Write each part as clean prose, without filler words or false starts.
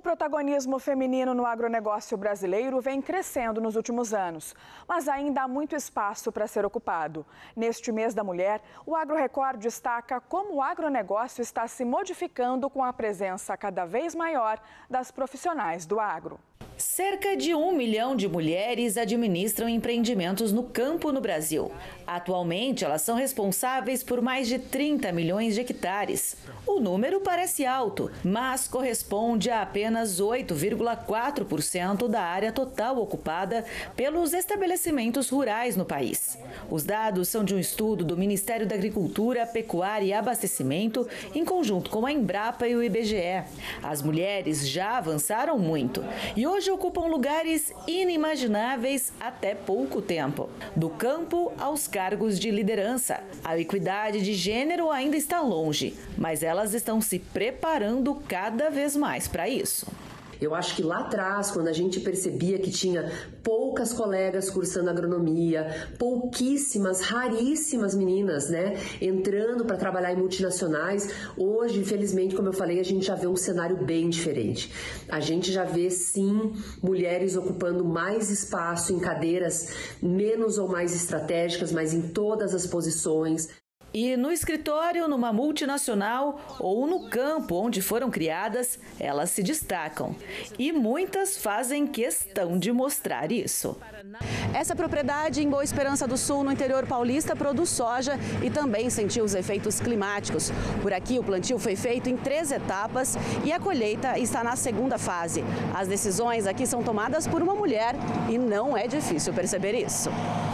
protagonismo feminino no agronegócio brasileiro vem crescendo nos últimos anos, mas ainda há muito espaço para ser ocupado. Neste mês da mulher, o AgroRecord destaca como o agronegócio está se modificando com a presença cada vez maior das profissionais do agro. Cerca de 1 milhão de mulheres administram empreendimentos no campo no Brasil. Atualmente, elas são responsáveis por mais de 30 milhões de hectares. O número parece alto, mas corresponde a apenas 8,4% da área total ocupada pelos estabelecimentos rurais no país. Os dados são de um estudo do Ministério da Agricultura, Pecuária e Abastecimento, em conjunto com a Embrapa e o IBGE. As mulheres já avançaram muito e hoje ocupam lugares inimagináveis até pouco tempo. Do campo aos cargos de liderança. A equidade de gênero ainda está longe, mas elas estão se preparando cada vez mais para isso. Eu acho que lá atrás, quando a gente percebia que tinha poucas colegas cursando agronomia, pouquíssimas, raríssimas meninas, entrando para trabalhar em multinacionais, hoje, infelizmente, como eu falei, a gente já vê um cenário bem diferente. A gente já vê, sim, mulheres ocupando mais espaço em cadeiras menos ou mais estratégicas, mas em todas as posições. E no escritório, numa multinacional ou no campo onde foram criadas, elas se destacam. E muitas fazem questão de mostrar isso. Essa propriedade em Boa Esperança do Sul, no interior paulista, produz soja e também sentiu os efeitos climáticos. Por aqui, o plantio foi feito em 3 etapas e a colheita está na segunda fase. As decisões aqui são tomadas por uma mulher e não é difícil perceber isso.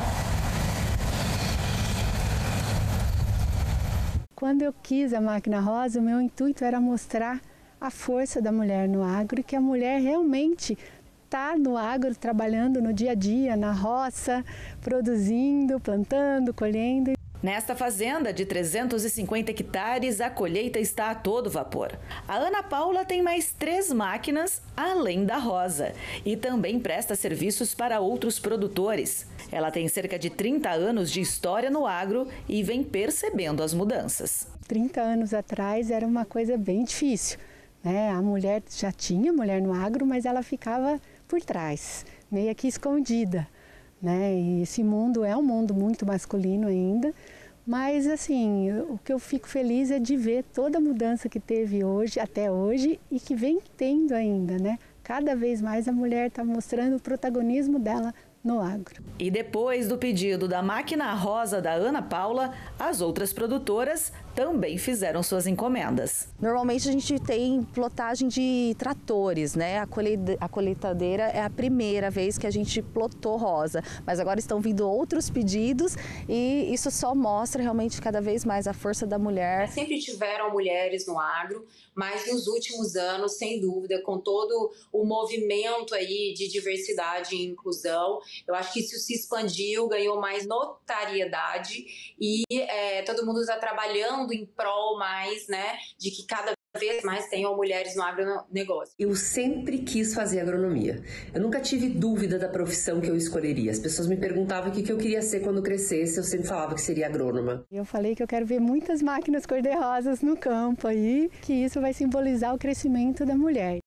Quando eu quis a máquina rosa, o meu intuito era mostrar a força da mulher no agro e que a mulher realmente está no agro, trabalhando no dia a dia, na roça, produzindo, plantando, colhendo. Nesta fazenda de 350 hectares, a colheita está a todo vapor. A Ana Paula tem mais 3 máquinas, além da Rosa, e também presta serviços para outros produtores. Ela tem cerca de 30 anos de história no agro e vem percebendo as mudanças. 30 anos atrás era uma coisa bem difícil, A mulher já tinha mulher no agro, mas ela ficava por trás, meio que escondida. E esse mundo é um mundo muito masculino ainda, mas assim, o que eu fico feliz é de ver toda a mudança que teve hoje, até hoje, e que vem tendo ainda, Cada vez mais a mulher está mostrando o protagonismo dela no agro. E depois do pedido da máquina rosa da Ana Paula, as outras produtoras também fizeram suas encomendas. Normalmente a gente tem plotagem de tratores, A colheitadeira é a primeira vez que a gente plotou rosa, mas agora estão vindo outros pedidos e isso só mostra realmente cada vez mais a força da mulher. Sempre tiveram mulheres no agro, mas nos últimos anos, sem dúvida, com todo o movimento aí de diversidade e inclusão, eu acho que isso se expandiu, ganhou mais notariedade e todo mundo está trabalhando em prol mais, de que cada vez mais tenham mulheres no agronegócio. Eu sempre quis fazer agronomia. Eu nunca tive dúvida da profissão que eu escolheria. As pessoas me perguntavam o que eu queria ser quando crescesse, eu sempre falava que seria agrônoma. Eu falei que eu quero ver muitas máquinas cor-de-rosas no campo aí, que isso vai simbolizar o crescimento da mulher.